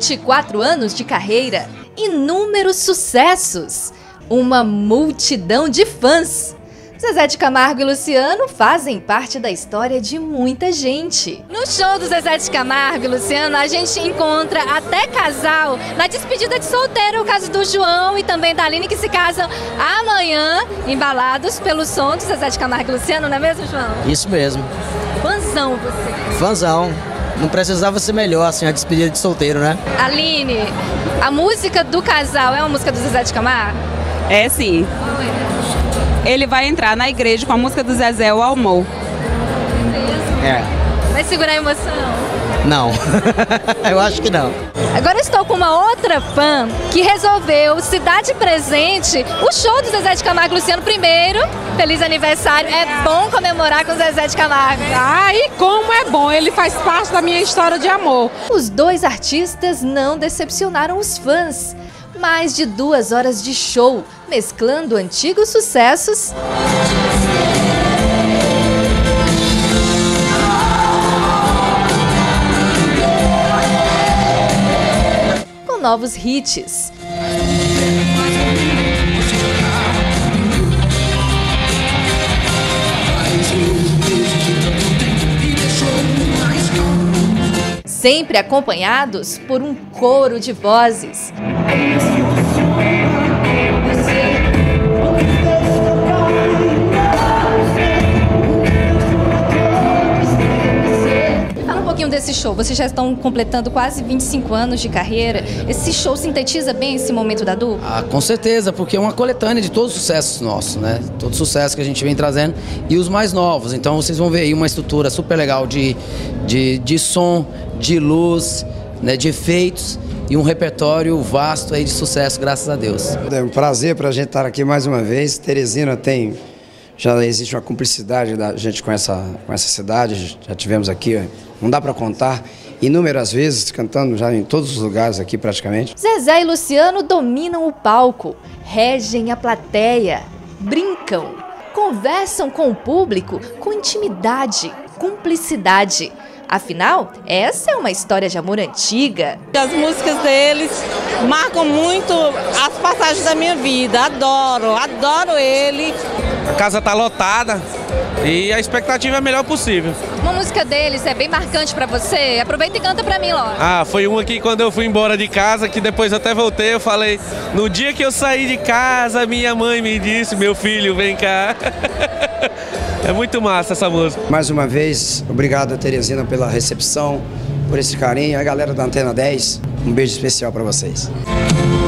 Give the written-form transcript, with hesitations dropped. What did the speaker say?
24 anos de carreira, inúmeros sucessos, uma multidão de fãs. Zezé de Camargo e Luciano fazem parte da história de muita gente. No show do Zezé de Camargo e Luciano, a gente encontra até casal na despedida de solteiro, o caso do João e também da Aline, que se casam amanhã, embalados pelo som do Zezé de Camargo e Luciano, não é mesmo, João? Isso mesmo. Fãzão você. Fãzão. Não precisava ser melhor, assim, a despedida de solteiro, né? Aline, a música do casal é uma música do Zezé de Camargo? É sim. Ele vai entrar na igreja com a música do Zezé, o Amor. É. Vai segurar a emoção? Não. Eu acho que não. Agora estou com uma outra fã que resolveu se dar de presente o show do Zezé de Camargo e Luciano. Primeiro, feliz aniversário. É bom comemorar com o Zezé de Camargo. Ai, como é bom, ele faz parte da minha história de amor. Os dois artistas não decepcionaram os fãs. Mais de 2 horas de show, mesclando antigos sucessos com novos hits. Sempre acompanhados por um coro de vozes. Fala um pouquinho desse show. Vocês já estão completando quase 25 anos de carreira. Esse show sintetiza bem esse momento da dupla? Ah, com certeza, porque é uma coletânea de todos os sucessos nossos, né? Todos os sucessos que a gente vem trazendo e os mais novos. Então vocês vão ver aí uma estrutura super legal de som, de luz, né, de efeitos e um repertório vasto aí de sucesso, graças a Deus. É um prazer para a gente estar aqui mais uma vez. Teresina já existe uma cumplicidade da gente com essa cidade, já tivemos aqui, não dá para contar, inúmeras vezes, cantando já em todos os lugares aqui praticamente. Zezé e Luciano dominam o palco, regem a plateia, brincam, conversam com o público com intimidade, cumplicidade. Afinal, essa é uma história de amor antiga. As músicas deles marcam muito as passagens da minha vida. Adoro ele. A casa tá lotada e a expectativa é a melhor possível. Uma música deles é bem marcante pra você? Aproveita e canta pra mim logo. Ah, foi uma que quando eu fui embora de casa, que depois até voltei, eu falei: no dia que eu saí de casa, minha mãe me disse, meu filho, vem cá. É muito massa essa música. Mais uma vez, obrigado, Teresina, pela recepção, por esse carinho. A galera da Antena 10, um beijo especial para vocês.